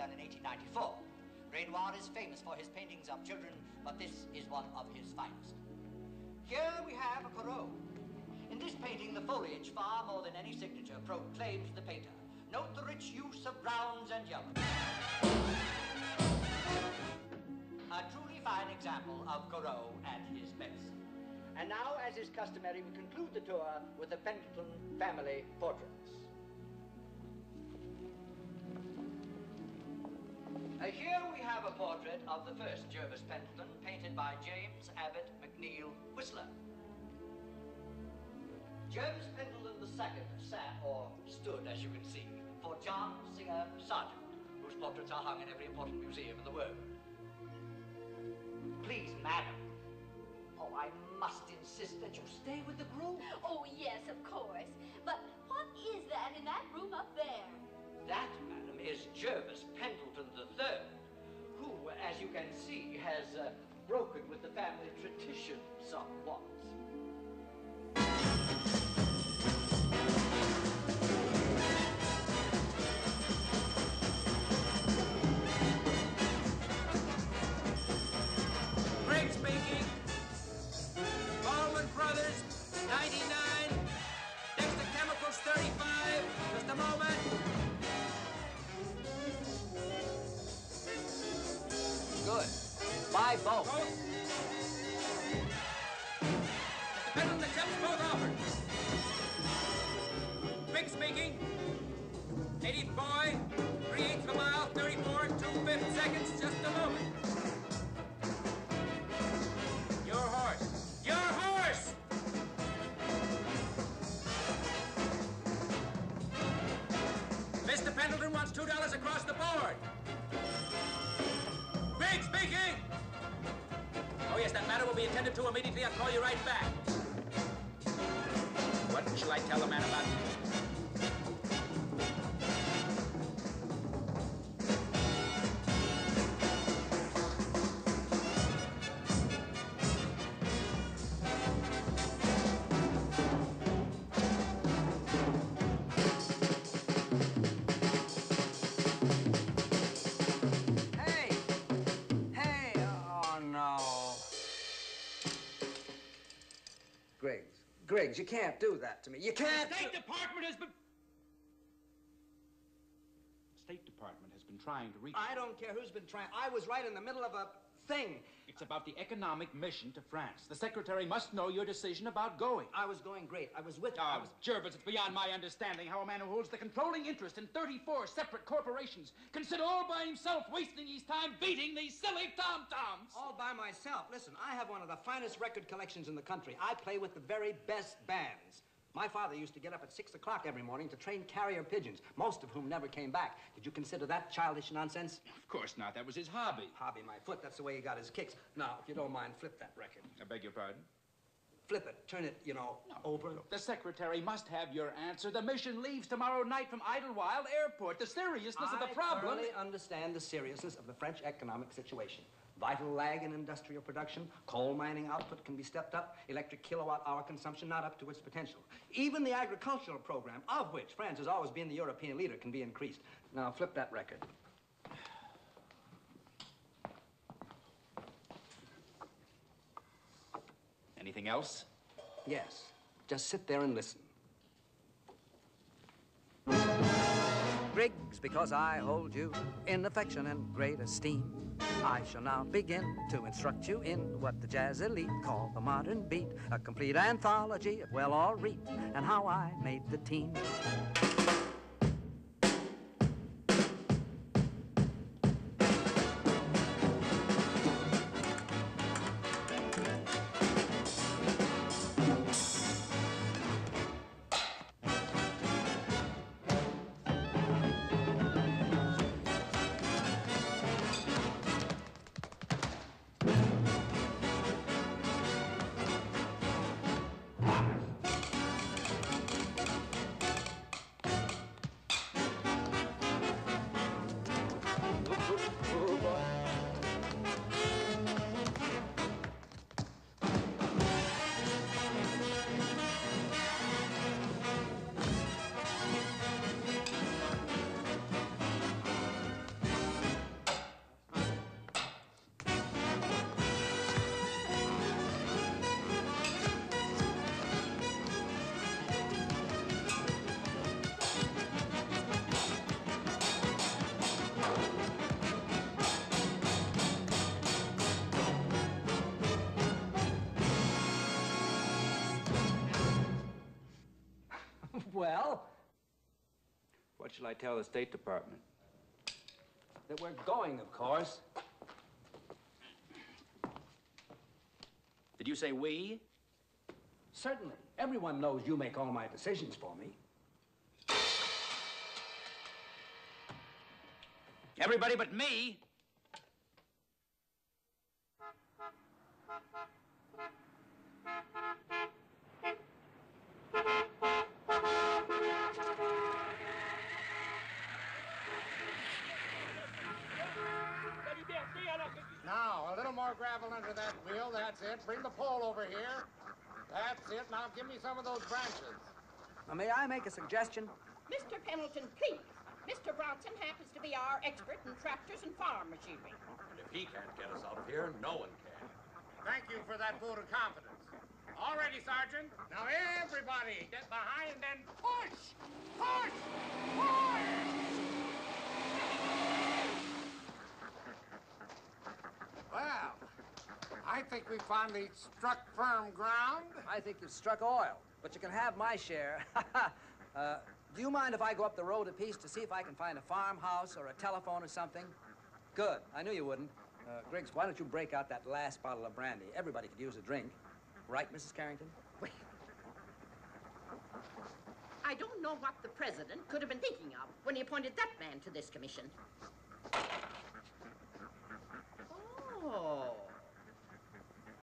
done in 1894. Renoir is famous for his paintings of children, but this is one of his finest. Here we have a Caron. In this painting, the foliage, far more than any signature, proclaims the painter. Note the rich use of browns and yellows. A truly fine example of Caron at his best. And now, as is customary, we conclude the tour with the Pendleton family portraits. Here we have a portrait of the first Jervis Pendleton, painted by James Abbott McNeill Whistler. Jervis Pendleton II sat, or stood, as you can see, for John Singer Sargent, whose portraits are hung in every important museum in the world. Please, madam. Oh, I must insist that you stay with the group. Oh, yes, of course. But what is that in that room up there? That, madam, is Jervis Pendleton III, who, as you can see, has broken with the family tradition somewhat. Greg speaking. Baldwin Brothers, 99. Next to Chemicals, 35. Just a moment. Good. Buy both. Mr. Pendleton accepts both offers. Greg speaking. 80th boy, 3/8 of a mile, 34 and 2/5 seconds. Just a moment. Your horse. Your horse! Mr. Pendleton wants $2 across the board. Big speaking! Oh, yes, that matter will be attended to immediately. I'll call you right back. What shall I tell the man about me? Griggs, you can't do that to me. You can't. The State Department has been... The State Department has been trying to reach... I don't care who's been trying. I was right in the middle of a thing. It's about the economic mission to France. The Secretary must know your decision about going. I was going great. I was with... Oh, Jervis, it's beyond my understanding how a man who holds the controlling interest in 34 separate corporations can sit all by himself wasting his time beating these silly tom-toms. All by myself. Listen, I have one of the finest record collections in the country. I play with the very best bands. My father used to get up at 6 o'clock every morning to train carrier pigeons, most of whom never came back. Did you consider that childish nonsense? Of course not. That was his hobby. Hobby, my foot. That's the way he got his kicks. Now, if you don't mind, flip that record. I beg your pardon? Flip it. Turn it, you know, over. Look, the Secretary must have your answer. The mission leaves tomorrow night from Idlewild Airport. The seriousness of the problem... I thoroughly understand the seriousness of the French economic situation. Vital lag in industrial production, coal mining output can be stepped up, electric kilowatt-hour consumption not up to its potential. Even the agricultural program, of which France has always been the European leader, can be increased. Now, flip that record. Anything else? Yes. Just sit there and listen. Griggs, because I hold you in affection and great esteem, I shall now begin to instruct you in what the jazz elite call the modern beat, a complete anthology of well-all read and how I made the team. Well, What shall I tell the State Department? that we're going, of course. Did you say we? Certainly. Everyone knows you make all my decisions for me. Everybody but me? Now, a little more gravel under that wheel. That's it. Bring the pole over here. That's it. Now, give me some of those branches. Now, may I make a suggestion? Mr. Pendleton, please. Mr. Bronson happens to be our expert in tractors and farm machinery. And if he can't get us out of here, no one can. Thank you for that vote of confidence. All ready, Sergeant. Now, everybody, get behind and push! Push! Push! Well, I think we finally struck firm ground. I think you've struck oil, but you can have my share. Do you mind if I go up the road a piece to see if I can find a farmhouse or a telephone or something? Good. I knew you wouldn't. Griggs, why don't you break out that last bottle of brandy? Everybody could use a drink. Right, Mrs. Carrington? I don't know what the president could have been thinking of when he appointed that man to this commission.